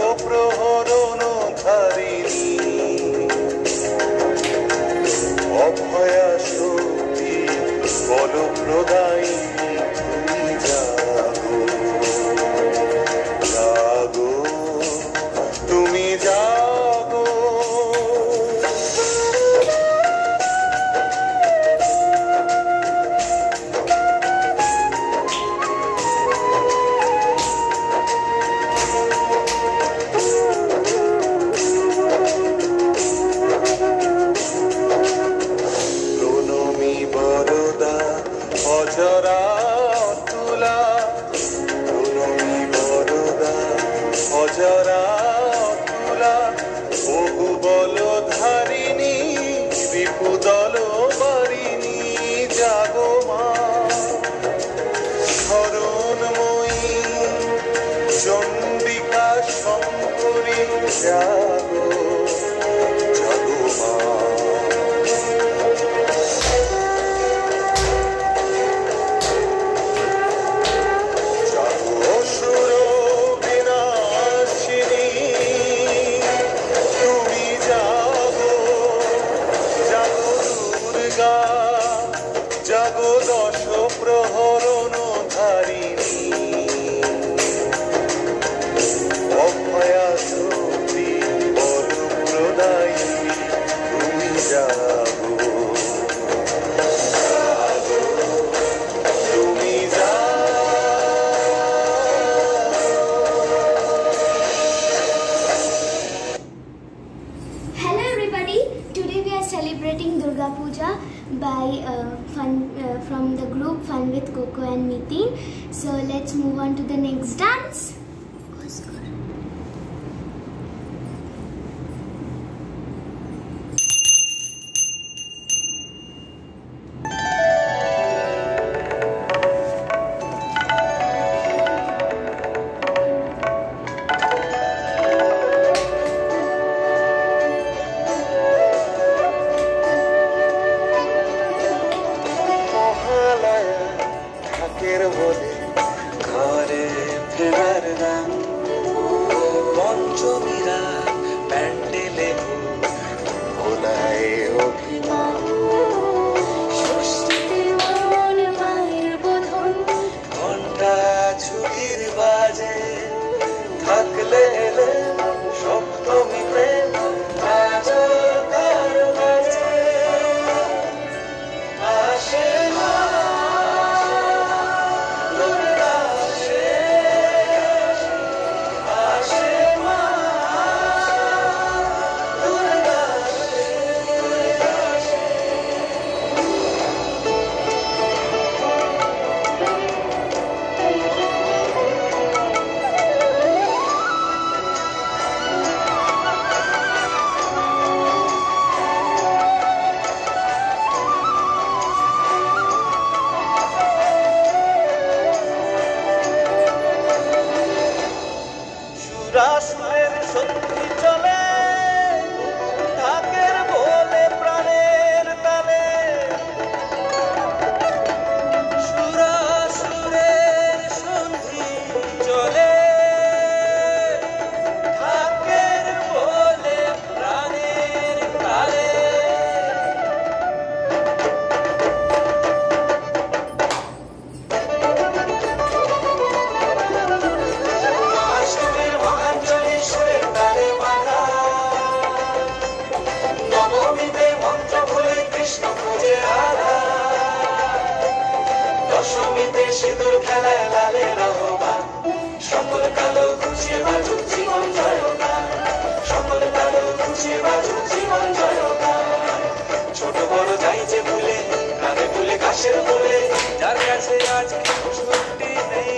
প্রহরণ ধারিণী অভয়া শক্তি বল প্রদায়িনী তুমি জাগো জাগো তুমি জাগো অজরা তুলা প্রণমী বরদা অজরা তুলা বহু বল ধারিণী বিপুদল বারিণী জাগো মা শরণময়ী চণ্ডিকা শঙ্করী জাগো জাগো মা জাগো দশ প্রহরণ ধারিণী অভয়া শক্তি বল প্রদায়িনী তুমি জাগো তুমি Hello everybody, today we are celebrating Durga Puja by from the group Fun with Coco and Nitin. So let's move on to the next dance. বলে ঘরে ফেরার গান পঞ্চমীরা প্যান্ডেলে ভোলায় অভিমান ঘন্টা ছুটির বাজে থাকলে এলে সপ্তমী প্রেম আসে রাসুলের সত্যি চলে ঢাকের বলে প্রাণের তালে সুরাসুরের সন্ধি চলে ঢাকের বলে প্রাণের তালে দশমীতে সিঁদুর খেলায় লালে রহমান সকল কালো খুশিয়ে বাজুক জীবন জয়গান সকল কালো খুশিয়ে বাজুক জীবন জয়গান ছোট বড় যাই যে ভুলে কানে ভুলে ঘাসের বলে যার কাছে আজ ছুটি নেই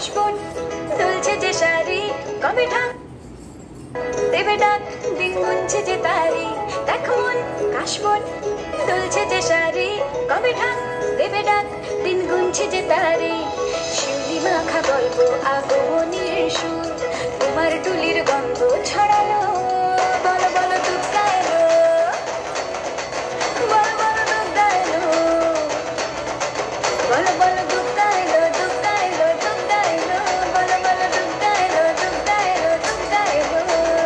কাশবন দুলছে যে শাড়ি কবে ঢাক দেবে ডাক দিন গুনছে যে তারি দেখো মন কাশবন দুলছে যে শাড়ি কবে ঢাক দেবে ডাক দিন গুনছে যে তারি শিউলি মাখা গল্প আগমনের সুর তোমার টুলির গন্ধ ছড়ালো বলো বলো দুর্গা এলো বলো বলো দুর্গা এলো বলো বলো দুর্গা এলো দুর্গা এলো দুর্গা এলো বলো বলো দুর্গা এলো দুর্গা এলো দুর্গা এলো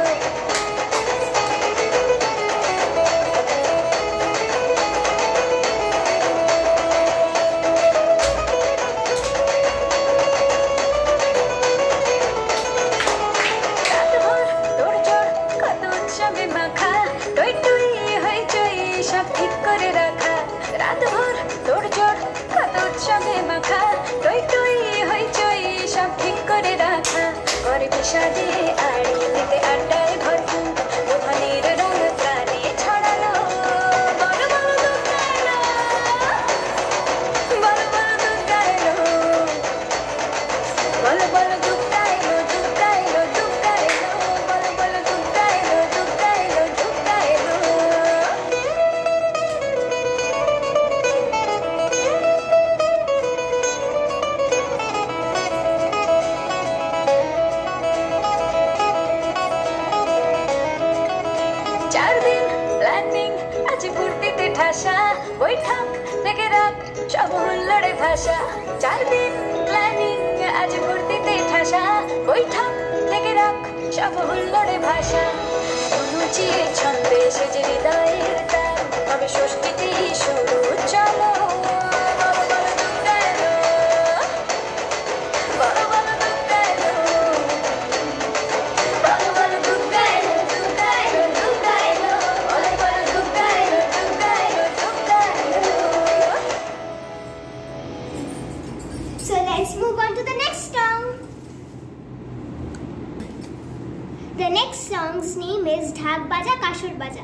সাজে আড়ি দিতে আড্ডায় ভরপুর দোকানের রং প্রাণে ছড়ালো বলো বলো দুর্গা এলো বলো বলো দুর্গা এলো বলো বলো দুর্গা এলো দুর্গা এলো দুর্গা এলো বলো বলো দুর্গা এলো দুর্গা এলো দুর্গা এলো ঠাসা বৈঠক থেকে রাখ সব হুল্লোড়ে ভাষা 4 দিন প্ল্যানিং আজ ভর্তিতে ঠাসা বৈঠক থেকে রাখ সব হুল্লোড়ে ভাষা অনুচিয়ে ছন্দে সেজে হৃদয়ের তার তবে ষষ্ঠীতেই শুরু চলো বলো বলো দুর্গা এলো বলো বলো দুর্গা এলো বলো বলো দুর্গা এলো দুর্গা এলো দুর্গা এলো বলো বলো দুর্গা এলো দুর্গা এলো দুর্গা এলো So let's move on to the next song. The next song's name is Dhak Baja Kashur Baja.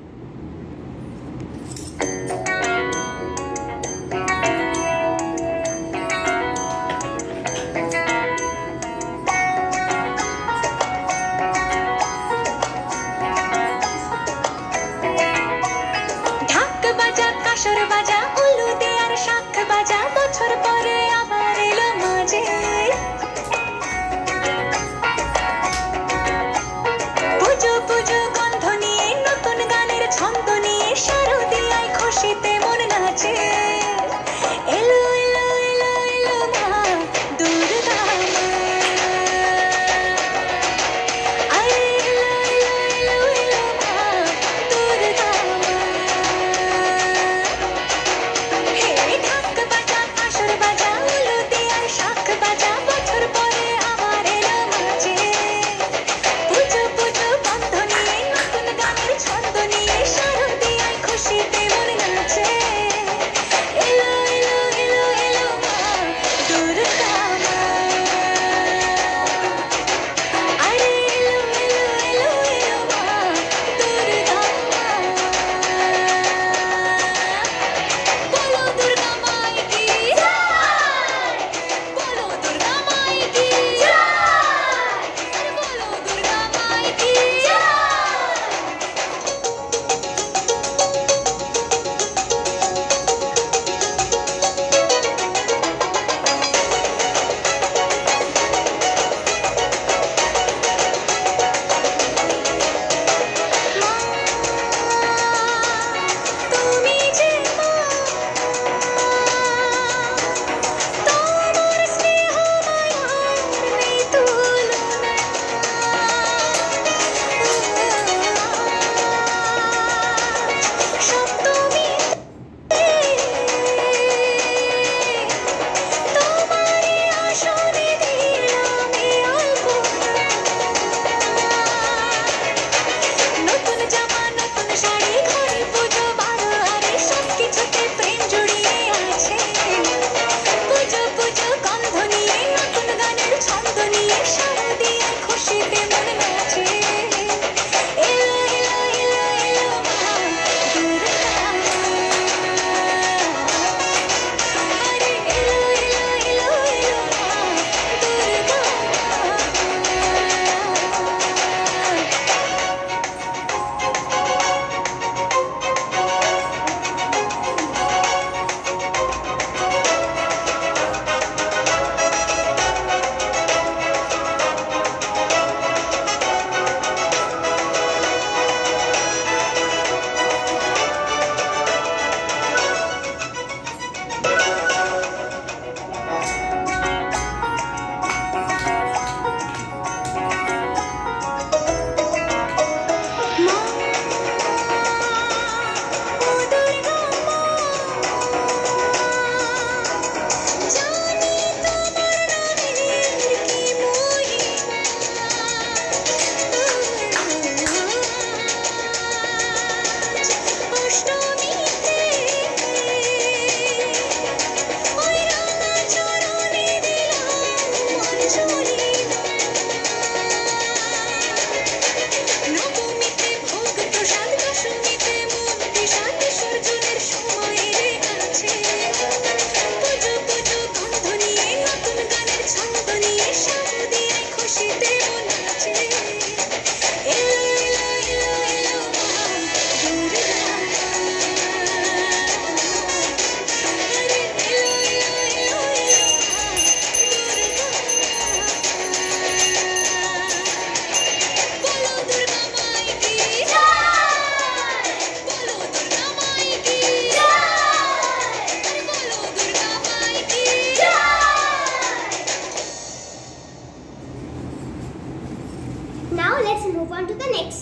ঢাক বাজা কাসর বাজা উলু দেয়ার শাখ বাজা বছর পরে আবার এলো মাঝে পুজো পুজো গন্ধ নিয়ে নতুন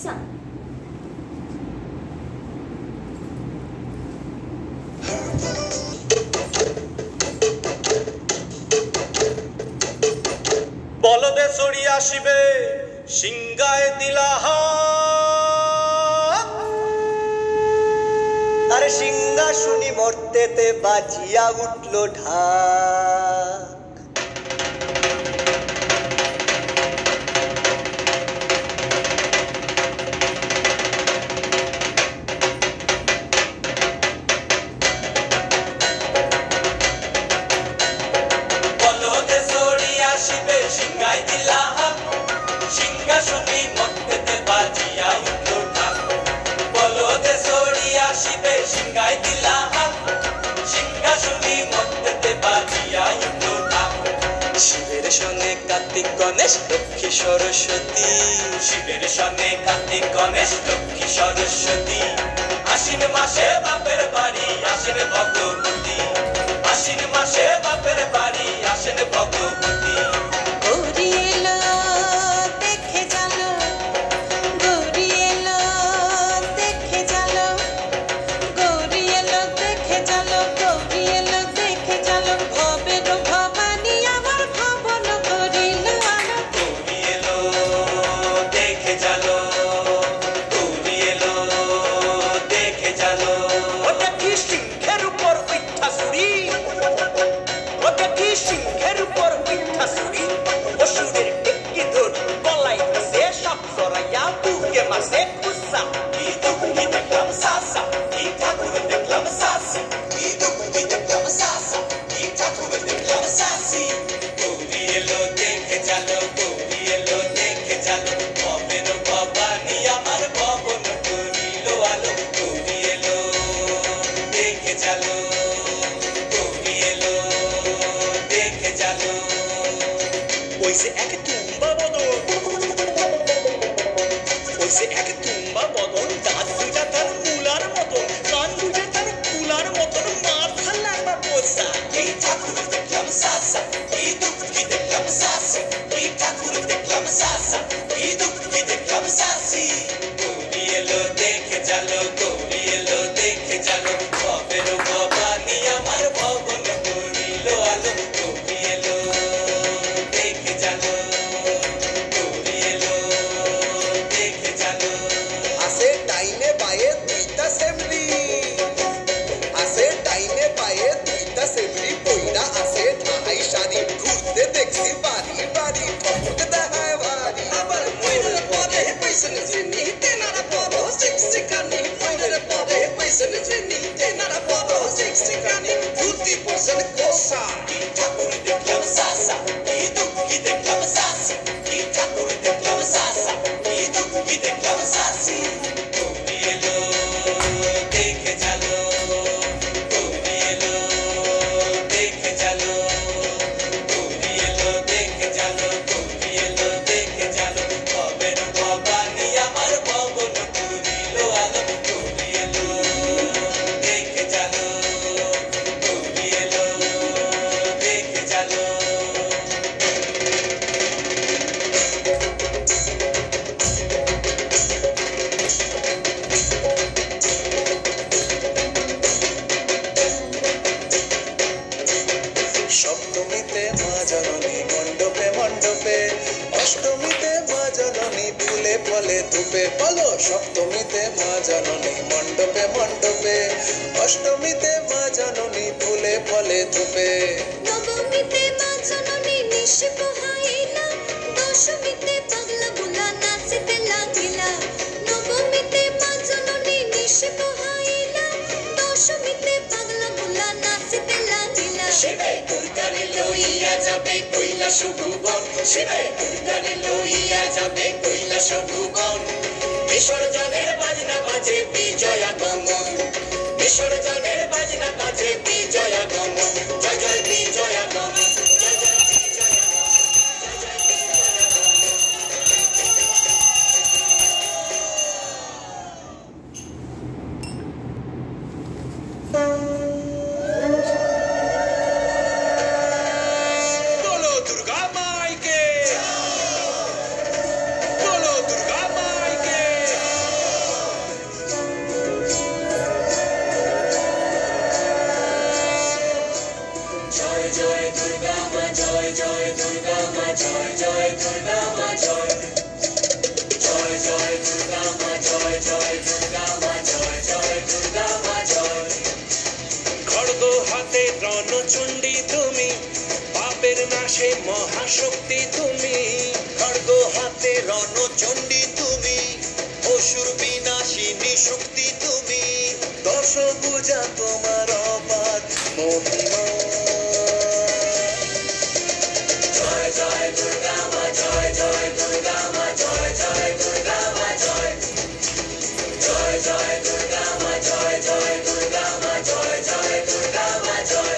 song. বলদে চড়ি আসিবে সিংগায় দিলাহা আরে সিংহাসনী মর্তেতে বাজিয়া উঠল ঢাক বলদে চড়ি আসিবে সিংগায় দিলাহা সিংহাসনী মর্তেতে বাজিয়া উঠল ঢাক বলদে চড়ি আসিবে সিংগায় দিলাহা সিংহাসনী মর্তেতে বাজিয়া উঠল ঢাক শিবের সঙ্গে কার্তিক গণেশ লক্ষ্মী সরস্বতী শিবের সঙ্গে কার্তিক গণেশ লক্ষ্মী সরস্বতী আশ্বিন মাসে বাপের বাড়ি আসেন ভগবতী আশ্বিন মাসে বাপের বাড়ি আসেন ভগবতী গৌরী এলো দেখে চলো গৌরী এলো দেখে চলো গৌরী এলো দেখে চলো গৌরী এলো দেখে চলো ভবের ভবানী আমার ভবন করিল আলো গৌরী এলো দেখে চলো গৌরী এলো দেখে চলো ওটা কি সিংহের উপর উঠা সুরি ওটা কি সিংহের উপর উঠা সুরি অসুরের টিকি ধর গলায় সে সব সরাইয়া বুকে মাসে খুসা কি দুঃখী দেখলাম সাসা কি ঠাকুর দেখলাম সাসি কি দুঃখী দেখলাম সাসা কি ঠাকুর দেখলাম সাসি গৌরী এলো দেখে চলো গৌরী এলো দেখে চলো ভবের ভবানী আমার ভবন করিল আলো গৌরী এলো দেখে চলো গৌরী এলো দেখে চলো ওইসে এক তুম্বা বদন ওইসে এক তুম্বা বদন দাঁত দুটা তার মুলার মতন কান দুটা তার কুলার মতন মাথা লাগা পোষা এই ঠাকুর দেখলাম সাসা এই দুঃখী দেখলাম সাসি এই ঠাকুর দেখলাম সাসা এই দুঃখী দেখলাম সাসি গৌরী এলো দেখে চলো গৌরী এলো দেখে চলো ভবের ভবানী আমার ভবন করিল আলো গৌরী এলো দেখে চলো গৌরী এলো দেখে চলো আসে ডাইনে বায়ে দুইটা সেমরি আসে ডাইনে বায়ে দুইটা সেমরি পইরা আসে ঢাই শাড়ি ঘুরতে দেখছি বাড়ি বাড়ি ঠকুক দেখায় ভারী আবার ময়ূরের পরে পয়সন চিনি তেনারা পদ শিক্ষিকানি ময়ূরের পরে পয়সন চিনি তেনারা পদ শিক্ষিকানি 50% কোসা কি ঠাকুর দেখলাম সাসা কি দুঃখী দেখলাম সাসি কি ঠাকুর দেখলাম সাসা কি দুঃখী দেখলাম সাসি গৌরী এলো দেখে চলো গৌরী এলো দেখে চলো গৌরী এলো দেখে চলো গৌরী এলো দেখে চলো ভবের ভবানী আমার ভবন করিল আলো গৌরী এলো দেখে চলো গৌরী এলো দেখে চলো সপ্তমীতে মা জননী মণ্ডপে মণ্ডপে অষ্টমীতে মা জননী ফুলে ফলে ধূপে বলো সপ্তমীতে মা জননী মণ্ডপে মণ্ডপে অষ্টমীতে মা জননী ফুলে ফলে ধূপে নবমীতে মা জননী নিশি পোহাইলা দশমীতে পাগলা বুলা নাচিতে লাগিলা নবমীতে মা জননী নিশি পোহাইলা দশমীতে পাগলা বুলা নাচিতে লাগিলা শিবে দুর্গারে লইয়া যাবে কৈলাস ভুবন শিবে দুর্গারে লইয়া যাবে কৈলাস ভুবন বিসর্জনের বাজনা বাজে বিজয়া গমন বিসর্জনের বাজনা বাজে বিজয়া গমন জয় জয় বিজয়া গমন জয় জয় বিজয়া গমন জয় জয় বিজয়া গমন बोलो दुर्गा माई के बोलो दुर्गा माई के জয় দুর্গা মা জয় জয় দুর্গা মা জয় জয় দুর্গা মা জয় জয় জয় দুর্গা মা জয় জয় দুর্গা মা জয় জয় দুর্গা মা জয় খড়গ হাতে রণচণ্ডী তুমি পাপের নাশে মহাশক্তি তুমি খড়গ হাতে রণচণ্ডী তুমি অসুর বিনাশিনী শক্তি তুমি দশ পূজা তোমার অবাধ মহিমা জয় জয় দুর্গা মা জয় জয় দুর্গা মা জয় জয় দুর্গা মা জয় জয় জয় দুর্গা মা জয় জয় দুর্গা মা জয় জয় দুর্গা মা জয়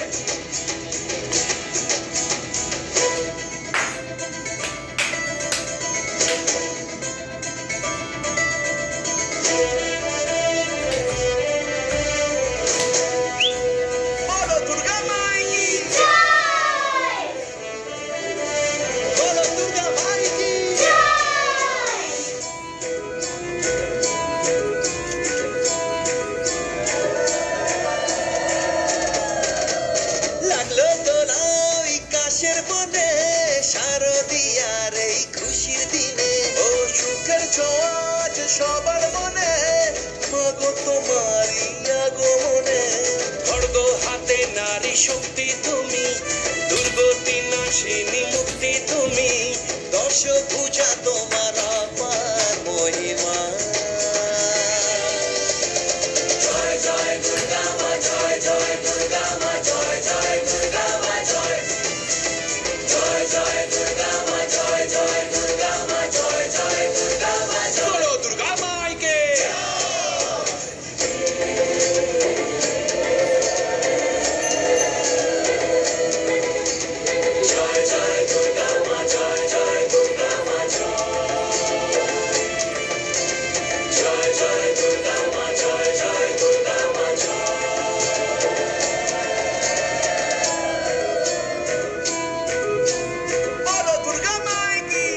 বলো দুর্গা মাই কি বলো দুর্গা মাই কি লাগলো দোলা ওই কাশের বনে শারদিয়ার এই খুশির দিনে ও সুখের ছোঁয়াজ সবার মনে মাগো তোমারই আগমনে খড়গ হাতে নারী শক্তি তুমি দুর্গতি নাশিনী মুক্তি তুমি দশ পূজা তোমার অপার মহিমা জয় জয় দুর্গা মা জয় জয় দুর্গা মা জয় জয় দুর্গা মা জয় জয় জয় দুর্গা মা জয় জয় দুর্গা মা জয় জয় দুর্গা মা জয় বলো দুর্গা মাইকে জয় জয় দুর্গা মা জয় জয় দুর্গা মা জয় জয় দুর্গা মা জয় জয় দুর্গা মা বলো দুর্গা মাই কি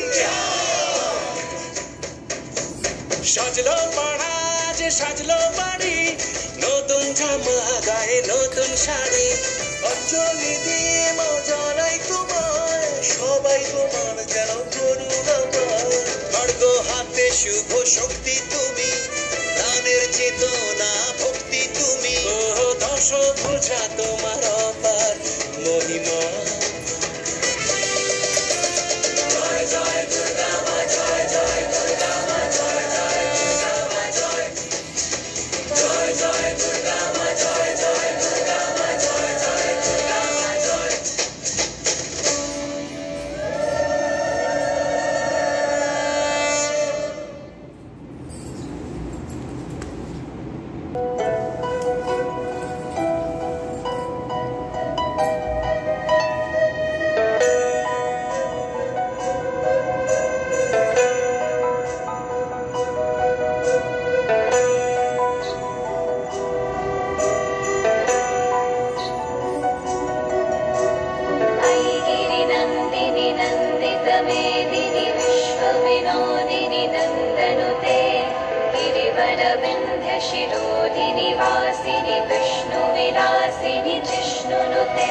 সাজলো পাড়া যে সাজলো বাড়ি নতুন জামা গায়ে নতুন শাড়ি অঞ্জলি দিয়ে মা জানাই তোমায় সবাই তোমার যেন করুণাময় খড়গ হাতে শুভ শক্তি তুমি প্রাণের চেতনা ভক্তি তুমি ও দশ পূজা তোমার অপার মহিমা জয় জয় দুর্গা মা জয় জয় দুর্গা মা জয় জয় দুর্গা মা জয় জয় জয় দুর্গা মা জয় জয় দুর্গা মা জয় জয় দুর্গা মা জয় ऐगिरि नन्दिनि नन्दितमेदिनि विश्वविनोदिनि नन्दनुते गिरिवरविन्ध्यशिरोधिनि वासिनि विष्णुविलासिनि जिष्णुनुते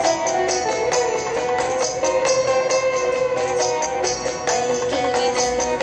ऐगिरि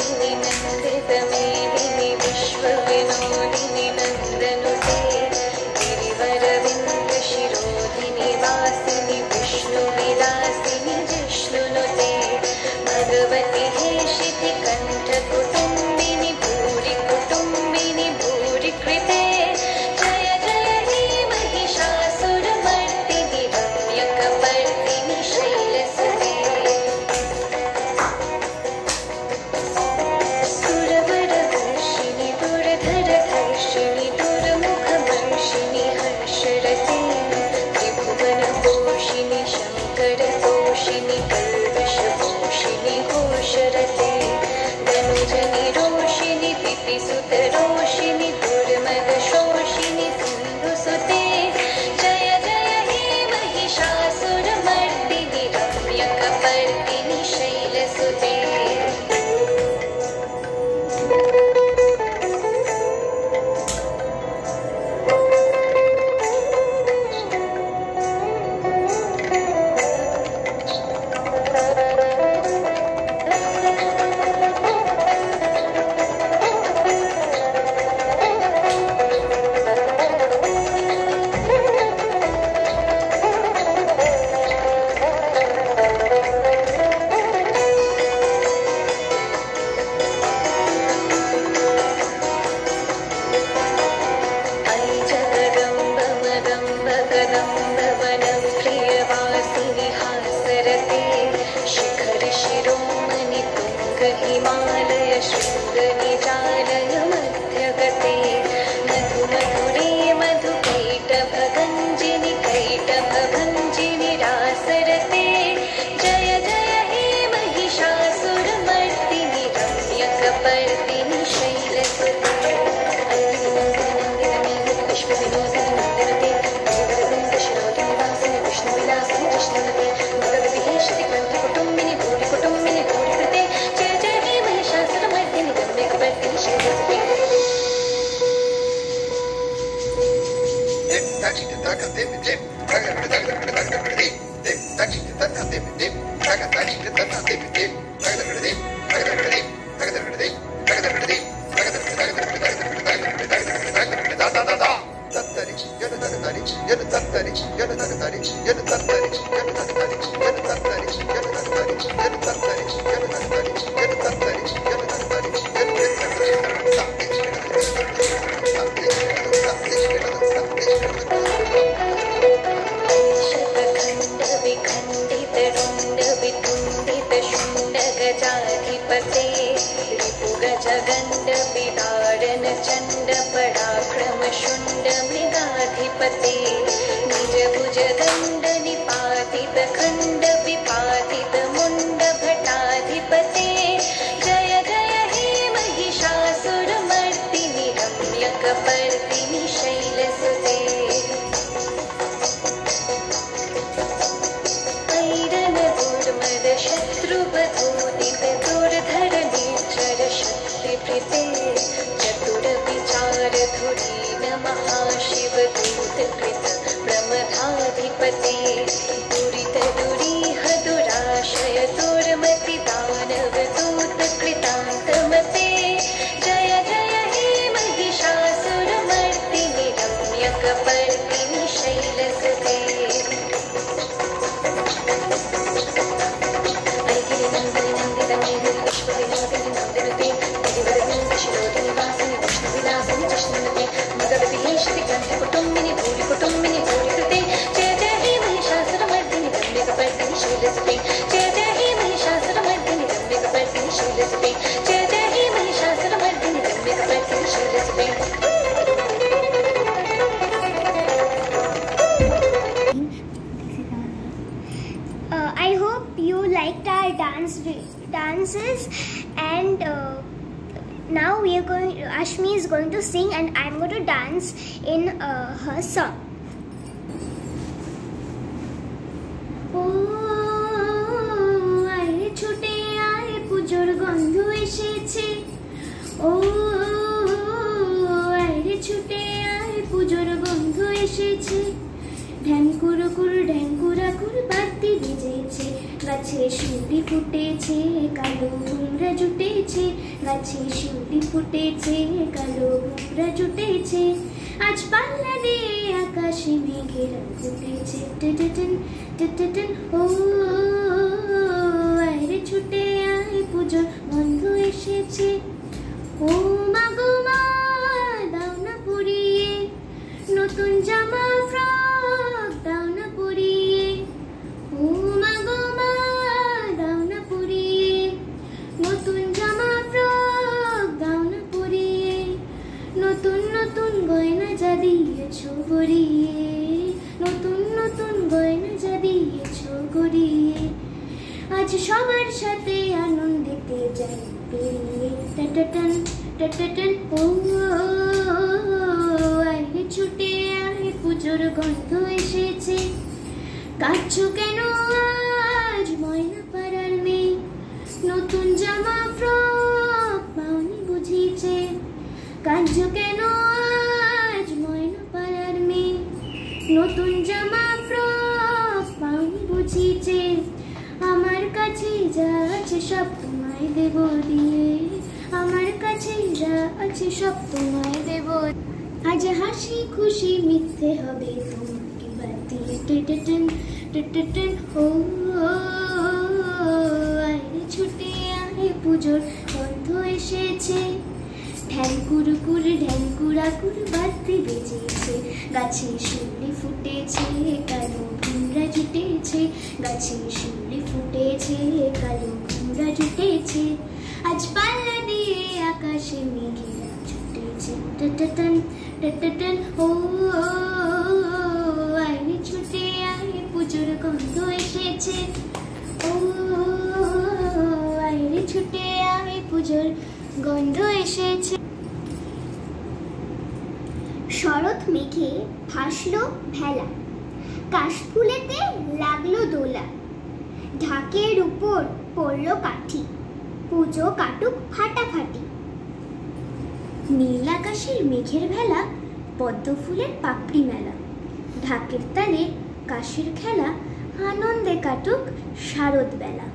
दंड विदारण चंड पराक्रम शुंड मृगाधिपते निज भुज दंड निपातित खंड विपातित मुंड भटाधिपते जय जय हे महिषासुरमर्दिनि रम्यकपर्दिनि शैलसुते ऐरन दुर्मद शत्रुवधूदित दुर्धर नेत्र शक्तिप्रीते चतुर विचार धुरीन महाशिव दूत कृत प्रमथाधिपते दुरित दुरीह दुराशय दुर्मति दानव दूत कृतान्तमते जय जय हे Mahishasuramardini रम्यकपर्दिनि शैलसुते I hope you liked our dances, and now we are going. Ashmi is going to sing, and I'm going to dance in her song. Oh, aye chute aye pujor gandho esheche. Oh, aye chute aye pujor gandho esheche. ঢ্যাঙ্কুরাকুর বাতি বেজেছে গাছে শিউলি ফুটেছে কালো ভুমরা জুটেছে গাছে শিউলি ফুটেছে কালো ভুমরা জুটেছে আজ পাল্লা দিয়ে আকাশে মেঘের ফুটেছে টিটিটিন টিটিটিন ও আরে ছুটে আয় পুজোর বন্ধু এসেছে ও মা গো মা দাও না পুড়িয়ে নতুন জামা ফ্রক দাও না পুড়িয়ে ও মা গো মা দাও না পুড়িয়ে নতুন জামা ফ্রক দাও না পুড়িয়ে নতুন নতুন গয়না যা দিয়েছো গড়িয়ে নতুন নতুন গয়না যা দিয়েছো গড়িয়ে আজ সবার সাথে আনন্দিতে যাই পেরিয়ে টাটাটান টাটাটান ও আয় ছুটে আয় পুজোর গন্ধ এসেছে কাঁদছো কেন আজ ময়না পাড়ার মেয়ে নতুন জামা ফ্রক পাওনি বুঝিয়েছে কাঁদছো কেন আজ ময়না পাড়ার মেয়ে নতুন জামা ফ্রক পাওনি বুঝিয়েছে আমার কাছে যা আছে সব তোমায় দেব দিয়ে আমার কাছে যা আছে সব তোমায় দেব আজ হাসি খুশি মিথ্যে হবে তোমাকে বাদ দিয়ে টেটেটেন টেটেটেন ও আয় ছুটে আয় পুজোর বন্ধ এসেছে ঢ্যাঙ্কুরাকুর বাতি বেজেছে গাছে শিউলি ফুটেছে কালো ভুমরা জুটেছে গাছে শিউলি ফুটেছে কালো ভুমরা জুটেছে আজ পাল্লা দিয়ে আকাশে মেঘেরা ছুটেছে টেটেটেন টেটেটেন ও আয় ছুটে আয় পুজোর গন্ধ এসেছে ও আয় ছুটে আয় পুজোর গন্ধ এসেছে শরৎ মেঘে ভাসলো ভেলা কাশফুলেতে লাগলো দোলা ঢাকের উপর পড়লো কাঠি পুজো কাটুক ফাটাফাটি নীল আকাশের মেঘের ভেলা পদ্ম ফুলের পাপড়ি মেলা ঢাকের তালে কাশির খেলা আনন্দে কাটুক শারদ বেলা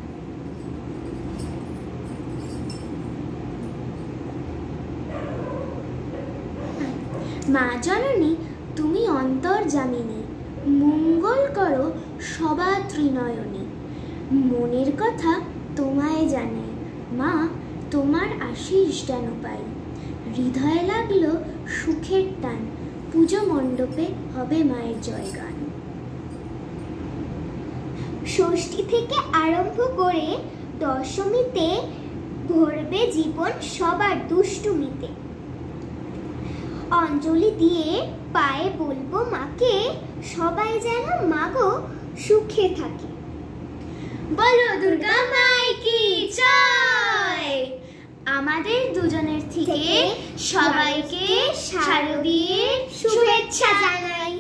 মা জননী তুমি অন্তর্যামিনী মঙ্গল করো সবা ত্রিনয়নী মনের কথা তোমায় জানে মা তোমার আশীষ যেন পাই হৃদয়ে লাগলো সুখের টান পুজো মণ্ডপে হবে মায়ের জয়গান ষষ্ঠী থেকে আরম্ভ করে দশমীতে ভরবে জীবন সবার দুষ্টুমিতে। অঞ্জলি দিয়ে পায়ে বলবো মাকে, সবাই যেন মাগো সুখে থাকে। বলো দুর্গা মাই কি জয়। আমাদের দুজনের থেকে সবাইকে শারদীয় শুভেচ্ছা জানাই।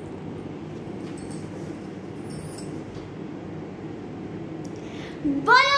বলো